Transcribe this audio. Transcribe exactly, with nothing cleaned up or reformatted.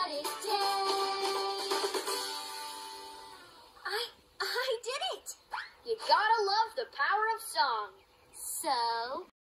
patriotic day. I, I did it! You gotta love the power of song. So,